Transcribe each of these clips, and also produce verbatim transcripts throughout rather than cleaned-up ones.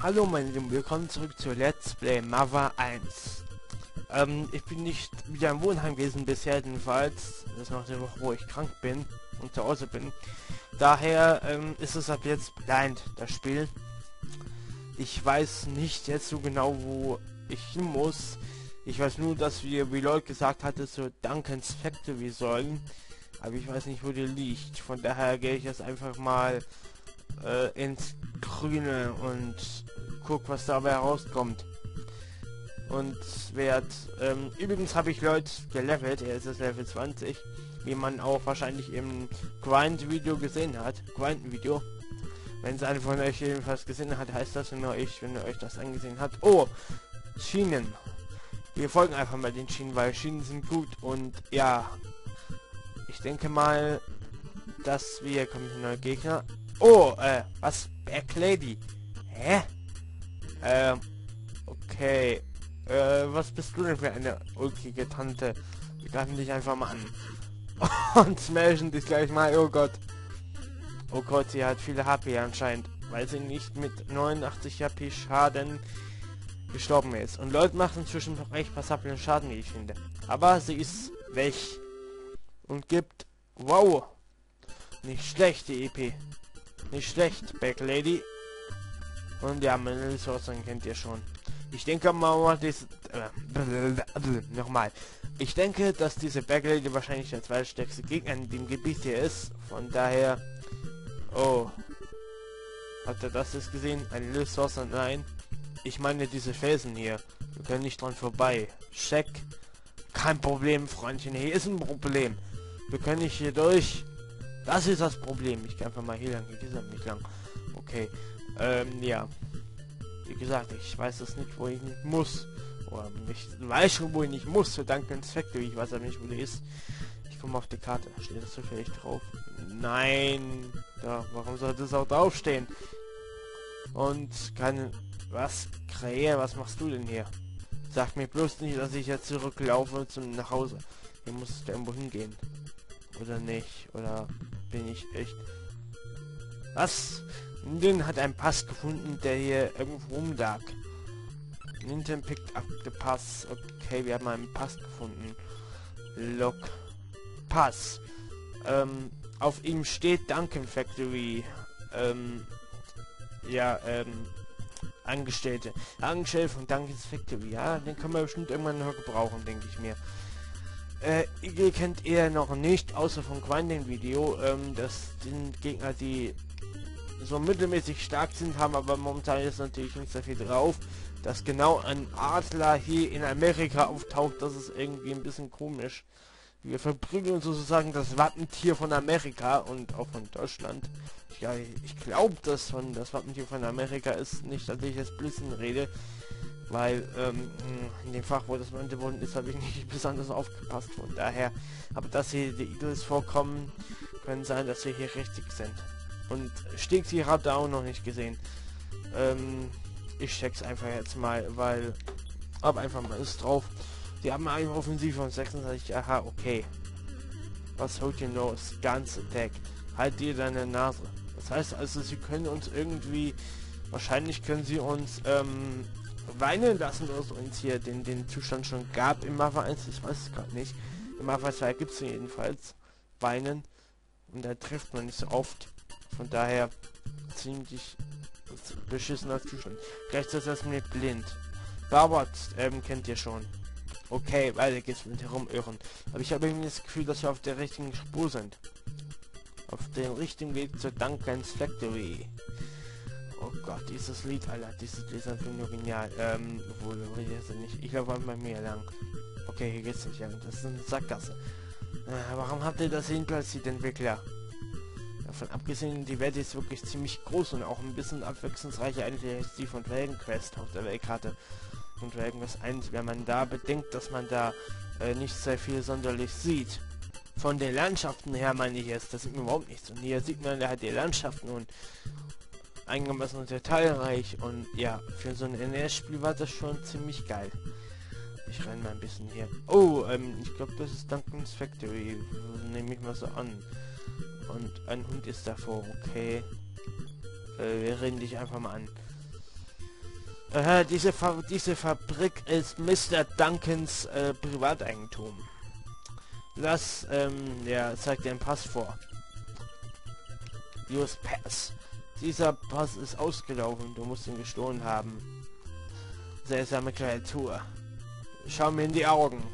Hallo meine Lieben, willkommen zurück zu Let's Play Mother eins. Ähm, ich bin nicht wieder im Wohnheim gewesen bisher, jedenfalls. Das ist noch die Woche, wo ich krank bin und zu Hause bin. Daher ähm, ist es ab jetzt blind, das Spiel. Ich weiß nicht jetzt so genau, wo ich hin muss. Ich weiß nur, dass wir, wie Leute gesagt hatte, so Duncan's Factory sollen. Aber ich weiß nicht, wo die liegt. Von daher gehe ich jetzt einfach mal äh, ins Grüne und guck, was dabei herauskommt. Und werd, ähm, übrigens habe ich Leute gelevelt, er ist jetzt Level zwanzig, wie man auch wahrscheinlich im Grind-Video gesehen hat. Grind-Video. Wenn es einer von euch jedenfalls gesehen hat, heißt das nur ich, wenn ihr euch das angesehen habt. Oh, Schienen. Wir folgen einfach mal den Schienen, weil Schienen sind gut und ja, ich denke mal, dass wir, kommen hier neue Gegner. Oh, äh, was? Back Lady. Hä? Ähm, okay. Äh, was bist du denn für eine ulkige Tante? Wir greifen dich einfach mal an. Und smashen dich gleich mal, oh Gott. Oh Gott, sie hat viele H P anscheinend, weil sie nicht mit neunundachtzig H P Schaden gestorben ist. Und Leute machen inzwischen noch echt passablen Schaden, wie ich finde. Aber sie ist weg. Und gibt, wow, nicht schlecht die E P. Nicht schlecht, Back Lady. Und ja, meine Ressourcen kennt ihr schon. Ich denke mal, das äh, nochmal. Ich denke, dass diese Back Lady wahrscheinlich der zweitstärkste Gegner in dem Gebiet hier ist. Von daher, oh, habt ihr das jetzt gesehen? Eine Ressource? Nein. Ich meine diese Felsen hier. Wir können nicht dran vorbei. Check. Kein Problem, Freundchen. Hier ist ein Problem. Wir können nicht hier durch. Das ist das Problem. Ich kann einfach mal hier lang. Hier ist nicht lang. Okay. Ähm, ja. Wie gesagt, ich weiß es nicht, wo ich nicht muss. Oder ich weiß schon, wo ich nicht muss. Für Duncan's Factory. Ich weiß aber nicht, wo die ist. Ich komme auf die Karte. Steht das zufällig drauf? Nein. Da, warum sollte es auch draufstehen? Und keine... Was? Krähe, was machst du denn hier? Sag mir bloß nicht, dass ich jetzt zurücklaufe zum nach Hause. Hier muss es irgendwo hingehen. Oder nicht? Oder bin ich echt... Was? Nintendo hat einen Pass gefunden, der hier irgendwo rumlag. Nintendo picked up the Pass. Okay, wir haben einen Pass gefunden. Look. Pass. Ähm, auf ihm steht Duncan Factory. Ähm, ja, ähm, Angestellte. Angestellte von Duncan's Factory. Ja, den können wir bestimmt irgendwann noch gebrauchen, denke ich mir. Äh, ihr kennt ihr noch nicht, außer vom Grinding-Video. Ähm, das sind Gegner, die so mittelmäßig stark sind, haben aber momentan ist natürlich nicht sehr viel drauf. Dass genau ein Adler hier in Amerika auftaucht, das ist irgendwie ein bisschen komisch. Wir verprügeln sozusagen das Wappentier von Amerika und auch von Deutschland. Ja, ich glaube, dass von das Wappentier von Amerika ist, nicht, dass ich jetzt Blödsinn rede, weil ähm, in dem Fach, wo das benannt worden ist, habe ich nicht besonders aufgepasst. Von daher, aber dass hier die Eagles vorkommen, können sein, dass wir hier richtig sind. Und Stigsi habt ihr auch noch nicht gesehen. Ähm, ich check's einfach jetzt mal, weil hab einfach mal ist drauf. Die haben eine Offensive von sechsundsechzig. Aha, okay. Was holt ihr los? Ganz Attack. Halt dir deine Nase. Das heißt also, sie können uns irgendwie, wahrscheinlich können sie uns ähm, weinen lassen oder so, uns hier den, den Zustand schon gab im Mother eins. Ich weiß es gerade nicht. Im Mother zwei gibt es jedenfalls weinen. Und da trifft man nicht so oft. Von daher ziemlich beschissener Zustand. Gleichzeitig ist mir blind. Barbot, ähm, kennt ihr schon. Okay, weiter geht's mit herumirren. Aber ich habe irgendwie das Gefühl, dass wir auf der richtigen Spur sind. Auf dem richtigen Weg zur Duncan's Factory. Oh Gott, dieses Lied, Alter, dieses Lied ist einfach nur genial. Ähm, obwohl, ich nicht. Ich laufe einfach mehr lang. Okay, hier geht's nicht lang. Das ist eine Sackgasse. Äh, warum habt ihr das hinplatziert, Entwickler? Davon abgesehen, die Welt ist wirklich ziemlich groß und auch ein bisschen abwechslungsreicher als die von Dragon Quest auf der Weltkarte. Und Dragon Quest eins, wenn man da bedenkt, dass man da äh, nicht sehr viel sonderlich sieht. Von den Landschaften her meine ich jetzt, das sieht man überhaupt nichts. Und hier sieht man halt die Landschaften und einigermaßen detailreich. Und ja, für so ein N E S-Spiel war das schon ziemlich geil. Ich renne mal ein bisschen hier. Oh, ähm, ich glaube, das ist Duncan's Factory. Nehme ich mal so an. Und ein Hund ist davor, okay. Äh, wir reden dich einfach mal an. Äh, diese, Fa diese Fabrik ist Mister Duncans äh, Privateigentum. Lass, ähm, ja, zeig dir einen Pass vor. Use Pass. Dieser Pass ist ausgelaufen. Du musst ihn gestohlen haben. Seltsame Kreatur. Schau mir in die Augen.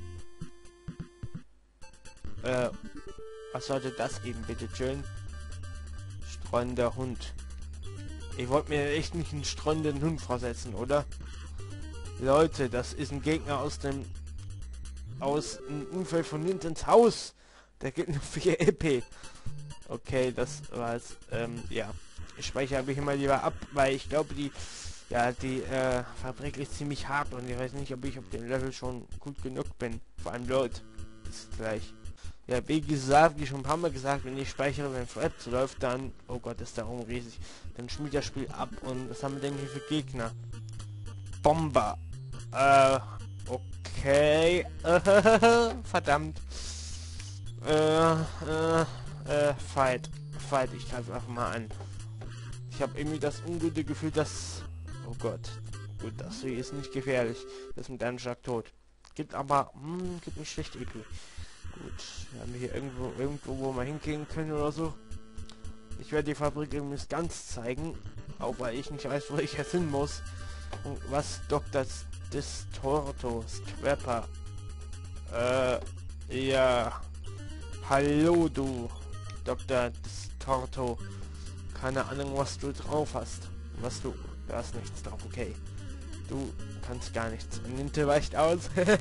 Äh, was sollte das eben, bitte schön? Streunender Hund. Ich wollte mir echt nicht einen streunenden Hund vorsetzen, oder? Leute, das ist ein Gegner aus dem... aus dem Umfeld von Nintens Haus. Der gibt nur vier E P. Okay, das war's. Ähm, ja. Ich speichere mich immer lieber ab, weil ich glaube, die... Ja, die äh, Fabrik ist ziemlich hart und ich weiß nicht, ob ich auf dem Level schon gut genug bin. Vor allem Leute. Ist gleich. Ja, wie gesagt, wie schon ein paar Mal gesagt, wenn ich speichere, wenn Fred läuft, dann... Oh Gott, ist darum riesig. Dann schmiert das Spiel ab und was haben wir denn hier für Gegner? Bomber. Äh, okay. Verdammt. Äh, äh, äh, Fight. Fight, ich greife einfach mal an. Ich habe irgendwie das ungute Gefühl, dass... Oh Gott. Gut, das hier ist nicht gefährlich. Das ist mit einem Schlag tot. Gibt aber... Hm, gibt nicht schlecht E P. Gut, wir haben hier irgendwo, irgendwo, wo wir hingehen können oder so. Ich werde die Fabrik übrigens ganz zeigen, auch weil ich nicht weiß, wo ich jetzt hin muss. Und was Doktor Distorto Scrapper. Äh, ja. Hallo du, Doktor Distorto. Keine Ahnung, was du drauf hast. Was du... Du hast nichts drauf, okay. Du kannst gar nichts. Ninte weicht aus.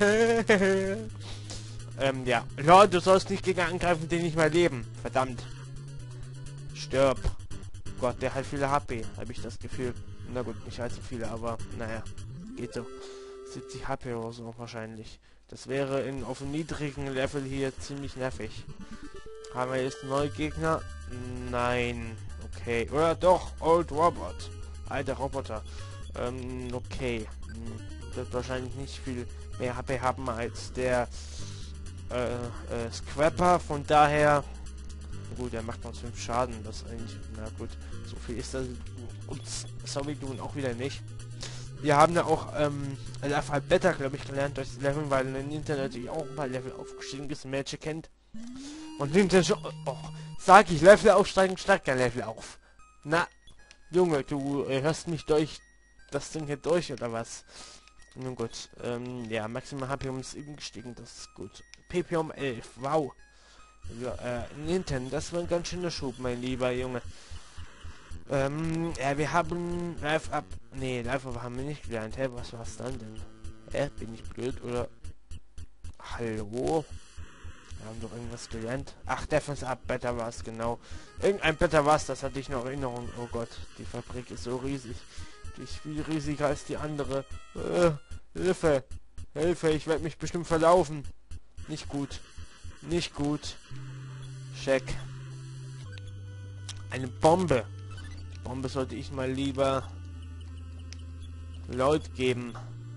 ähm, ja. Ja, du sollst nicht gegen angreifen, die nicht mehr leben. Verdammt. Stirb. Gott, der hat viele H P, habe ich das Gefühl. Na gut, nicht allzu viele, aber naja. Geht so. siebzig H P oder so wahrscheinlich. Das wäre in auf einem niedrigen Level hier ziemlich nervig. Haben wir jetzt neue Gegner? Nein. Okay. Oder doch, Old Robot. Alter Roboter. Ähm, okay. Hm. Wird wahrscheinlich nicht viel mehr H P haben als der äh, äh, Scrapper. Von daher... Gut, er macht uns fünf Schaden. Das eigentlich... Na gut. So viel ist das... Und sorry, du auch wieder nicht. Wir haben da auch ähm, Alpha Beta, glaube ich, gelernt durch das Level, weil im Internet natürlich auch ein paar Level aufgestiegen ist, Magic kennt. Und Nintendo schon... Oh, sag ich, Level aufsteigen, steigt kein Level auf. Na... Junge, du äh, hörst mich durch das Ding hier durch, oder was? Nun gut, ähm, ja, maximal H P um ist eben gestiegen, das ist gut. P P um elf, wow. Ja, äh, Nintendo, das war ein ganz schöner Schub, mein lieber Junge. Ähm, ja, wir haben Live Up, nee, Live Up haben wir nicht gelernt, hä, was war's dann denn? Hä, bin ich blöd, oder? Hallo? Wir haben doch irgendwas gelernt. Ach, Defense Up Better war es, genau. Irgendein Better war es, das hatte ich noch Erinnerung. Oh Gott, die Fabrik ist so riesig. Die ist viel riesiger als die andere. Äh, Hilfe. Hilfe, ich werde mich bestimmt verlaufen. Nicht gut. Nicht gut. Check. Eine Bombe. Bombe sollte ich mal lieber laut geben.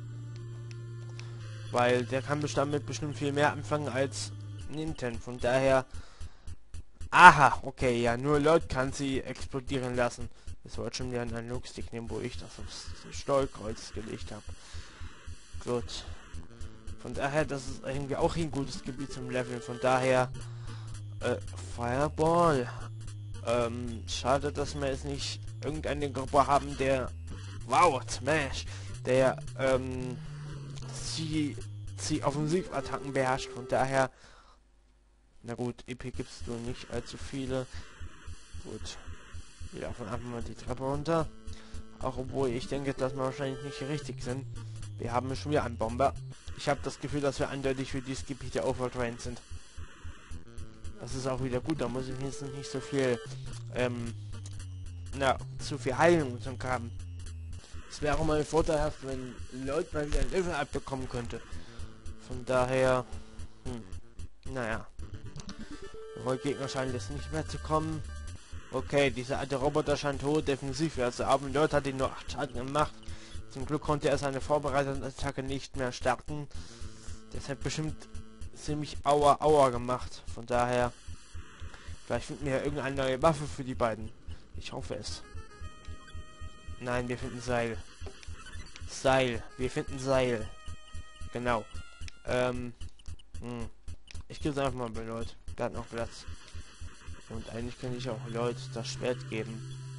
Weil der kann damit bestimmt viel mehr anfangen als Nintendo. Von daher... Aha, okay, ja, nur laut kann sie explodieren lassen. Das wollte schon wieder einen Analogstick nehmen, wo ich das aufs Steuerkreuz gelegt habe. Gut. Von daher, das ist irgendwie auch ein gutes Gebiet zum Leveln. Von daher... Äh, Fireball. Ähm, schade, dass wir jetzt nicht irgendeine Gruppe haben, der... Wow, Smash! Der, ähm... sie... sie Offensivattacken beherrscht. Von daher... Na gut, E P gibst du nicht allzu viele. Gut. Wir laufen einfach mal die Treppe runter. Auch obwohl ich denke, dass wir wahrscheinlich nicht richtig sind. Wir haben schon wieder einen Bomber. Ich habe das Gefühl, dass wir eindeutig für dieses Gebiet der overtrained sind. Das ist auch wieder gut, da muss ich jetzt nicht so viel, ähm, na, zu viel Heilung und so haben. Es wäre auch mal vorteilhaft, wenn Leute mal wieder ein Level abbekommen könnte. Von daher, hm, naja. Gegner scheint es nicht mehr zu kommen. Okay, dieser alte Roboter scheint hohe Defensivwerte, aber Leute hat ihn nur acht Schaden gemacht. Zum Glück konnte er seine vorbereitende Attacke nicht mehr starten. Deshalb bestimmt ziemlich Aua Aua gemacht. Von daher, vielleicht finden wir ja irgendeine neue Waffe für die beiden. Ich hoffe es. Nein, wir finden Seil. Seil. Wir finden Seil. Genau. Ähm. Hm. Ich gebe es einfach mal bei Leute. Da hat noch Platz. Und eigentlich kann ich auch Leute das Schwert geben.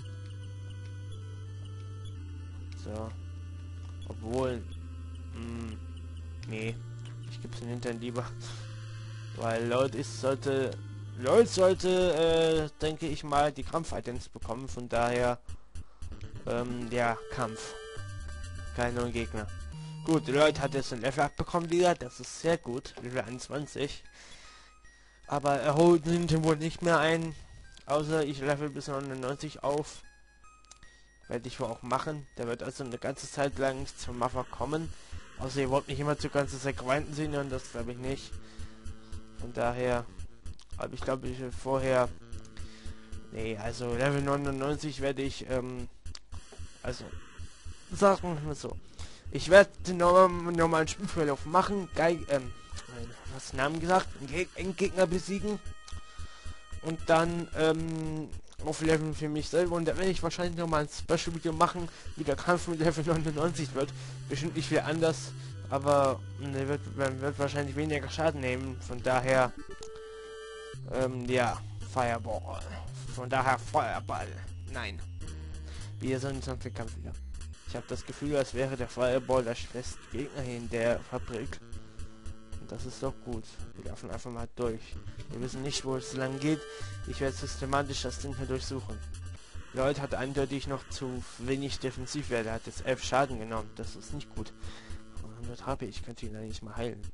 So. Obwohl. Hm, nee. Ich gebe es den Hintern lieber. Weil Leute ist sollte. Leute sollte, äh, denke ich mal, die Kampf-Items bekommen. Von daher. Ähm, ja, Kampf. Keine neuen Gegner. Gut, Leute hat jetzt ein Level abbekommen wieder. Das ist sehr gut. Level einundzwanzig. Aber er holt hinten wohl nicht mehr ein. Außer ich level bis neunundneunzig auf. Werde ich wohl auch machen. Der wird also eine ganze Zeit lang nicht zum Maffer kommen. Außer ihr wollt nicht immer zur ganzen Zeit grinden sehen, und das glaube ich nicht. Von daher habe ich glaube ich vorher. Nee, also Level neunundneunzig werde ich, ähm, also sagen wir so. Ich werde den normalen, normalen Spielverlauf machen. Geil, ähm, was Namen gesagt? Einen Gegner besiegen. Und dann, ähm, auf Level für mich selber. Und da werde ich wahrscheinlich noch mal ein Special-Video machen, wie der Kampf mit Level neunundneunzig wird. Bestimmt nicht viel anders. Aber ne, wird, man wird wahrscheinlich weniger Schaden nehmen. Von daher, ähm, ja, Fireball. Von daher Feuerball. Nein. Wir sind zum Kampf wieder. Ich habe das Gefühl, als wäre der Fireball der schwächste Gegner hier in der Fabrik. Und das ist doch gut. Wir laufen einfach mal durch. Wir wissen nicht, wo es lang geht. Ich werde systematisch das Ding hier durchsuchen. Lloyd hat eindeutig noch zu wenig Defensivwert. Er hat jetzt elf Schaden genommen. Das ist nicht gut. hundert H P, ich könnte ihn eigentlich mal heilen.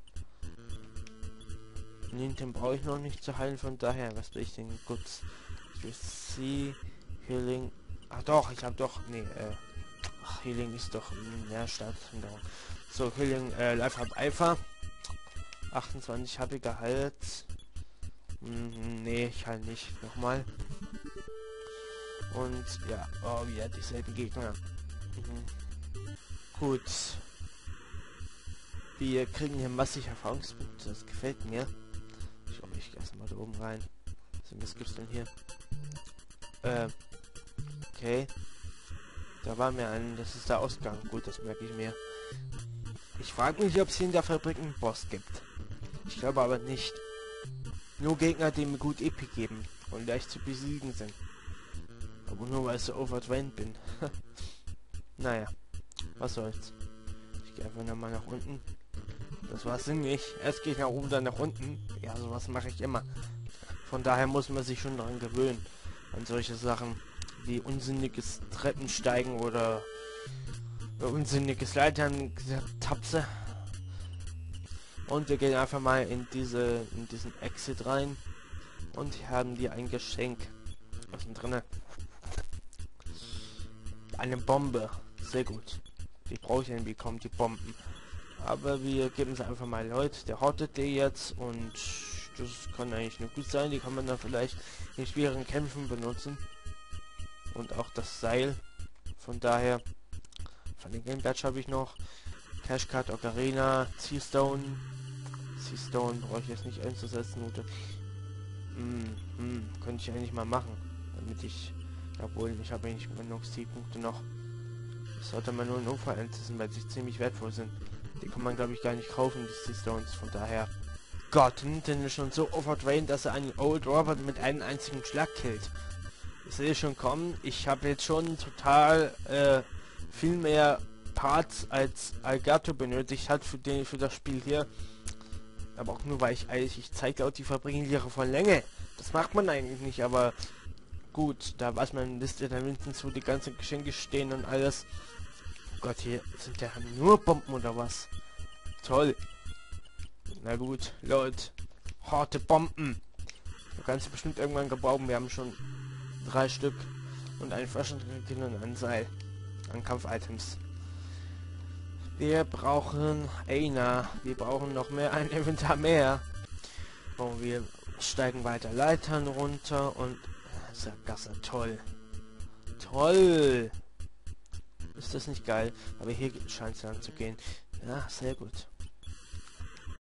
Den brauche ich noch nicht zu heilen, von daher, was will ich denn? Gut. Ich will see, Healing. Ach doch, ich habe doch. Nee, äh. Ach, Healing ist doch in der Stadt. So, Healing, äh, Life Up Alpha. achtundzwanzig H P geheilt. Hm, nee, ich halt nicht. Nochmal. Und ja, oh, wieder dieselben Gegner. Mhm. Gut. Wir kriegen hier massig Erfahrungspunkte. Das gefällt mir. Ich glaube, ich gehe erstmal da oben rein. Was gibt's denn hier? Äh. Okay. Da war mir ein. Das ist der Ausgang. Gut, das merke ich mir. Ich frage mich, ob es hier in der Fabrik einen Boss gibt. Ich glaube aber nicht. Nur Gegner, die mir gut E P geben und leicht zu besiegen sind. Aber nur weil ich so overtrained bin. Naja, was soll's. Ich gehe einfach nochmal nach unten. Das war's nicht. Erst gehe ich nach oben, dann nach unten. Ja, sowas mache ich immer. Von daher muss man sich schon daran gewöhnen. An solche Sachen wie unsinniges Treppensteigen oder unsinniges Leitern, Tapse. Und wir gehen einfach mal in diese in diesen Exit rein und hier haben die ein Geschenk. Was ist drin? Eine Bombe. Sehr gut. Die brauche ich irgendwie, kommen die Bomben. Aber wir geben es einfach mal Leute. Der hortet die jetzt und das kann eigentlich nur gut sein. Die kann man dann vielleicht in schweren Kämpfen benutzen. Und auch das Seil. Von daher, von den Game Badge habe ich noch Cashcard, Ocarina, Seastone. Seastone brauche ich jetzt nicht einzusetzen. Oder hm, hm, könnte ich eigentlich mal machen, damit ich, obwohl ich habe eigentlich genug Zielpunkte noch. Das sollte man nur in Unfall einsetzen, weil sie ziemlich wertvoll sind. Die kann man glaube ich gar nicht kaufen, die Seastones. Von daher, Gott, Nintendo ist schon so overtrained, dass er einen Old Robot mit einem einzigen Schlag killt. Ich sehe schon kommen. Ich habe jetzt schon total äh, viel mehr Parts als Algato benötigt hat für den für das Spiel hier. Aber auch nur weil ich eigentlich ich zeige auch die Fabrikenlehre von Länge. Das macht man eigentlich nicht, aber gut, da weiß man, wisst ihr dann mindestens, wo die ganzen Geschenke stehen und alles. Oh Gott, hier sind ja nur Bomben oder was? Toll. Na gut, Leute. Harte Bomben. Du kannst du bestimmt irgendwann gebrauchen. Wir haben schon drei Stück und ein Flaschendrink und ein Seil an Kampf-Items. Wir brauchen einer. Wir brauchen noch mehr, ein Inventar mehr. Und wir steigen weiter Leitern runter und Sackgasse, toll. Toll. Ist das nicht geil? Aber hier scheint es dann zu gehen. Ja, sehr gut.